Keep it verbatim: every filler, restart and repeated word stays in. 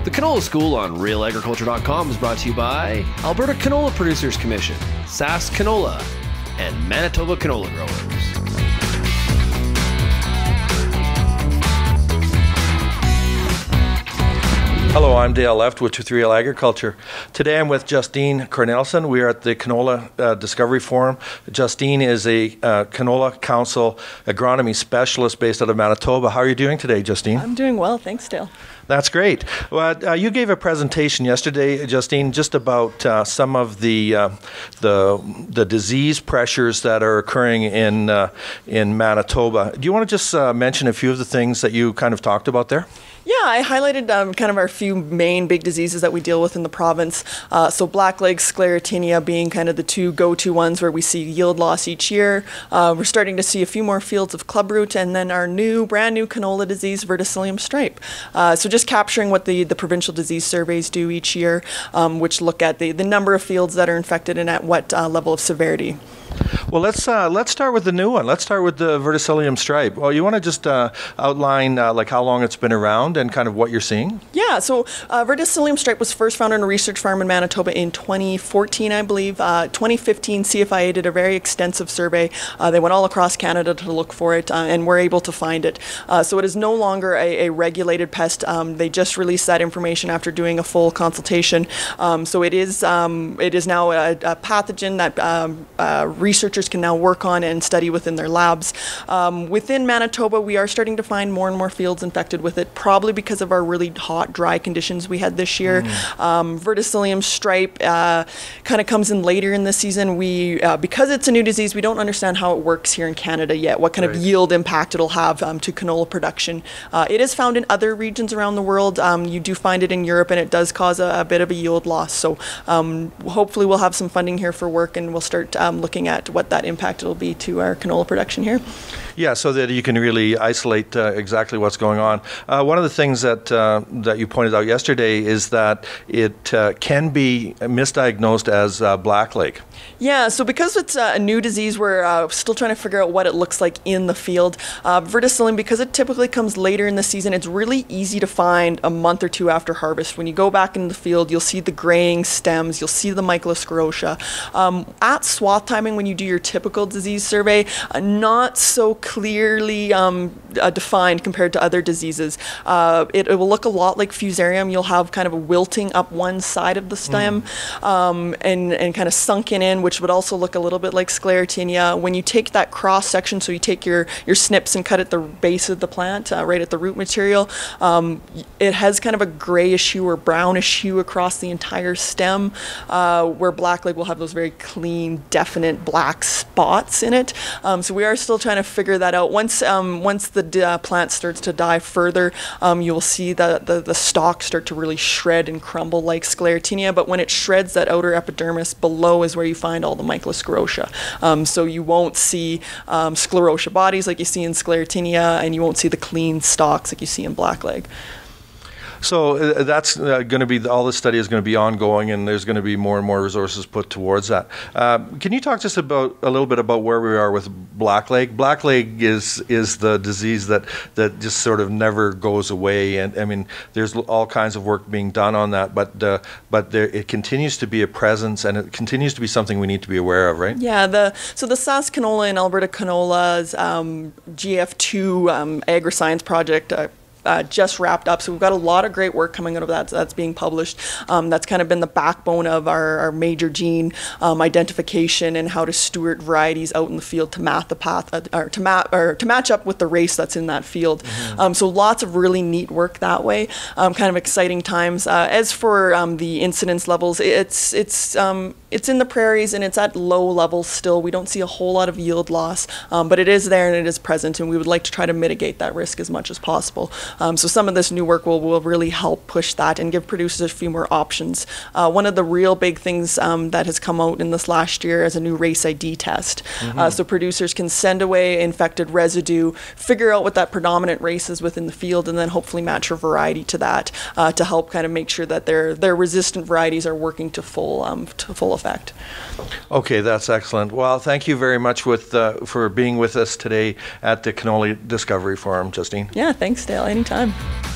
The Canola School on real agriculture dot com is brought to you by Alberta Canola Producers Commission, Sask Canola, and Manitoba Canola Growers. Hello, I'm Dale Leftwich with Real Agriculture. Today I'm with Justine Cornelsen. We are at the Canola uh, Discovery Forum. Justine is a uh, Canola Council agronomy specialist based out of Manitoba. How are you doing today, Justine? I'm doing well, thanks, Dale. That's great. Well, uh, you gave a presentation yesterday, Justine, just about uh, some of the uh, the the disease pressures that are occurring in uh, in Manitoba. Do you want to just uh, mention a few of the things that you kind of talked about there? Yeah, I highlighted um, kind of our few main big diseases that we deal with in the province. Uh, so blackleg, sclerotinia being kind of the two go-to ones where we see yield loss each year. Uh, we're starting to see a few more fields of clubroot, and then our new, brand new canola disease, verticillium stripe. Uh, so just capturing what the, the provincial disease surveys do each year, um, which look at the, the number of fields that are infected and at what uh, level of severity. Well, let's uh, let's start with the new one. Let's start with the verticillium stripe. Well, you want to just uh, outline uh, like how long it's been around and kind of what you're seeing? Yeah, so uh, verticillium stripe was first found on a research farm in Manitoba in twenty fourteen, I believe. Uh, twenty fifteen, C F I A did a very extensive survey. Uh, they went all across Canada to look for it, uh, and were able to find it. Uh, so it is no longer a, a regulated pest. Um, they just released that information after doing a full consultation. Um, so it is um, it is now a, a pathogen that um, uh, researchers can now work on and study within their labs. Um, within Manitoba, we are starting to find more and more fields infected with it, probably because of our really hot, dry conditions we had this year. Mm. Um, verticillium stripe uh, kind of comes in later in the season. We, uh, because it's a new disease, we don't understand how it works here in Canada yet, what kind right. of yield impact it'll have um, to canola production. Uh, it is found in other regions around the world. Um, you do find it in Europe, and it does cause a, a bit of a yield loss. So um, hopefully we'll have some funding here for work, and we'll start um, looking at what that impact will be to our canola production here. Yeah, so that you can really isolate uh, exactly what's going on. Uh, one of the things that uh, that you pointed out yesterday is that it uh, can be misdiagnosed as uh, blackleg. Yeah, so because it's a new disease, we're uh, still trying to figure out what it looks like in the field. Uh, verticillium, because it typically comes later in the season, it's really easy to find a month or two after harvest. When you go back in the field, you'll see the graying stems, you'll see the mycosclerotia. Um, at swath timing, when you do your typical disease survey, uh, not so clearly um, uh, defined compared to other diseases. Uh, it, it will look a lot like fusarium. You'll have kind of a wilting up one side of the stem mm. um, and, and kind of sunken in, which would also look a little bit like sclerotinia. When you take that cross section, so you take your, your snips and cut at the base of the plant, uh, right at the root material, um, it has kind of a grayish hue or brownish hue across the entire stem, uh, where blackleg will have those very clean, definite black spots in it. Um, so we are still trying to figure that out. Once um, once the uh, plant starts to die further, um, you'll see the, the, the stalks start to really shred and crumble like sclerotinia, but when it shreds, that outer epidermis below is where you find all the mycosclerotia. Um, so you won't see um, sclerotia bodies like you see in sclerotinia, and you won't see the clean stalks like you see in blackleg. So uh, that's uh, going to be, all this study is going to be ongoing, and there's going to be more and more resources put towards that. Uh, can you talk just about a little bit about where we are with blackleg? Blackleg is is the disease that, that just sort of never goes away, and I mean, there's all kinds of work being done on that, but uh, but there, it continues to be a presence, and it continues to be something we need to be aware of, right? Yeah, the so the Sask Canola and Alberta Canola's um, G F two um, agri-science project uh, Uh, just wrapped up. So we've got a lot of great work coming out of that. So that's being published. Um, that's kind of been the backbone of our, our major gene um, identification and how to steward varieties out in the field to map the path, uh, or to map or to match up with the race that's in that field. Mm-hmm. um, so lots of really neat work that way. Um, kind of exciting times. Uh, as for um, the incidence levels, it's it's um, it's in the prairies and it's at low levels still. We don't see a whole lot of yield loss, um, but it is there and it is present, and we would like to try to mitigate that risk as much as possible. Um, so some of this new work will, will really help push that and give producers a few more options. Uh, one of the real big things um, that has come out in this last year is a new race I D test. Mm-hmm. uh, so producers can send away infected residue, figure out what that predominant race is within the field, and then hopefully match a variety to that uh, to help kind of make sure that their their resistant varieties are working to full um, to full effect. Okay, that's excellent. Well, thank you very much with uh, for being with us today at the Canola Discovery Forum, Justine. Yeah, thanks, Dale. Anytime.